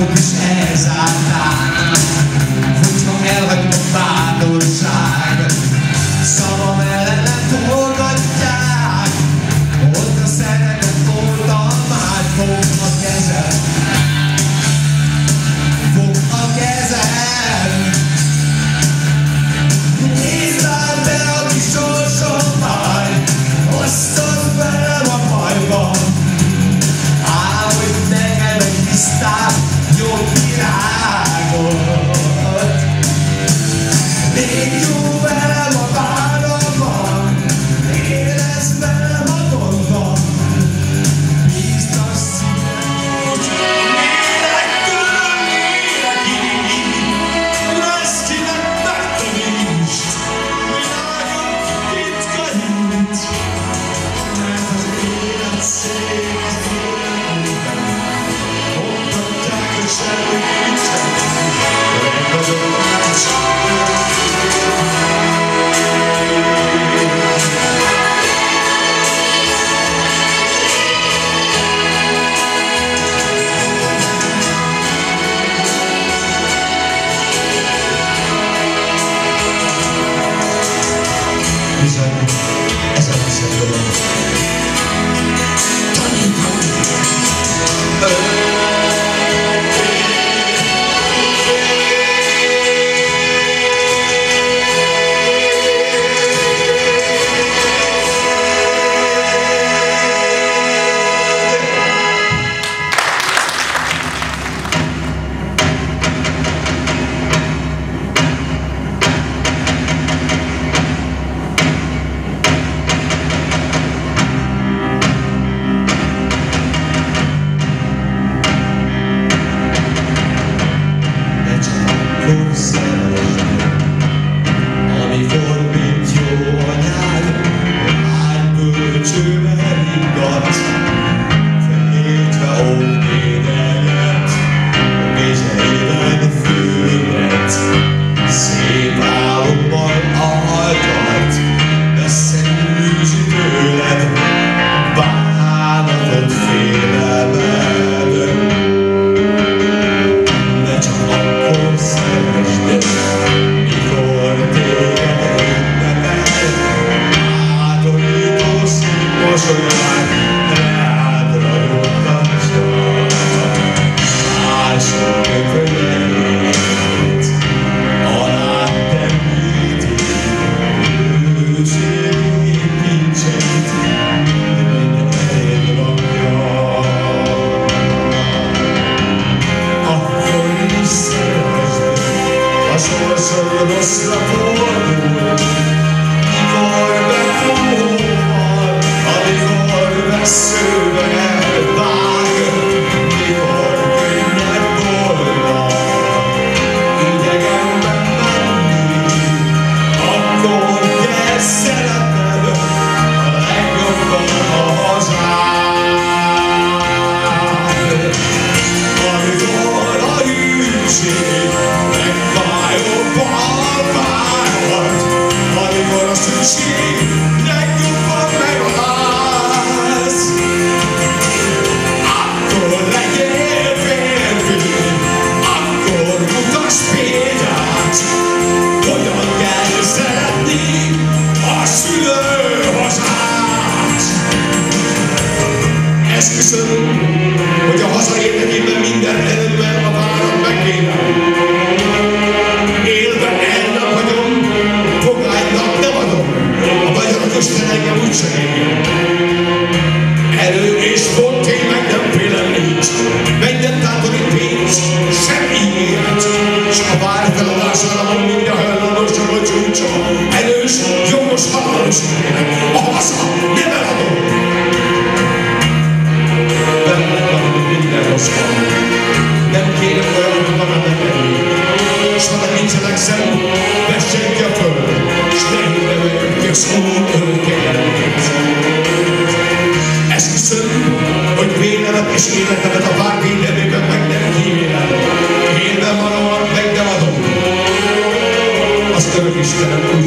ajtót is elzárták, hogyha elhagyom a bátorság, szavam ellenem forgatják, ott a szeretet voltam, már fog a kezem, fog a kezem. Nézd már be a kis sorsom már, osztod velem a bajban, ám hogy neked egy tisztább, jobb virágot. Légy jó velem a váramban, érezd velem a gondban, bízd a szívem, lélektől lélekig, lesz kinek megtanítsd, világom titka hit, mert az élet szép az életben, mondhatják, hogy semmi nincsen, de én vagyok a másik. Bizony, ez a legszebb dolog. Amikor, mint jó anyád, ágybölcsővel ingat, féltve óvédeget, vizeiben főget, szép álomban altat, összegyűjtsi tőled, bánatot félelmed. De csak akkor szeresd, mikor téged ünnepel, bátorító szép mosolyán rád ragyogtatja, mások könyveit alád említi, őségi kincseit mind eléd rakja. Akkor is szeresd, a sorsod rosszra fordul, mikor befúval, amikor veszőben elvág, mikor könnyed volna idegenben menni, akkor kell szeretned a legjobban a hazád. Amikor a hűség megfájóbbal várhat, amikor a szükség legjobban megaláz, akkor legyél férfi, akkor mutasd példát, hogyan kell szeretni a szülőhazát. Esküszöm, hogy a haza érdekében minden erőmmel a várat megkérem. Élve el nem hagyom, fogálynak nem adom, a magyarok Isten engem úgyse érjen. Erő és pont én meg nem félem nincs, minden tátori pénz, semmi élet, s a vár feladására van minden hajlanos csak a csúcsa. Erős, jogos, halálos élek, a haza nem eladom. Minden rossz van. Nem kérem olyan, hogy magam ne tenni. S ha nincsenek szem, vessen ki a föld, s ne hívem ki a szól örökkérdét. Esküszöm, hogy vélemet és életemet a vár védelmében meg nem kímélem. Élve valóan meg nem adom. Azt örök Istenem úgy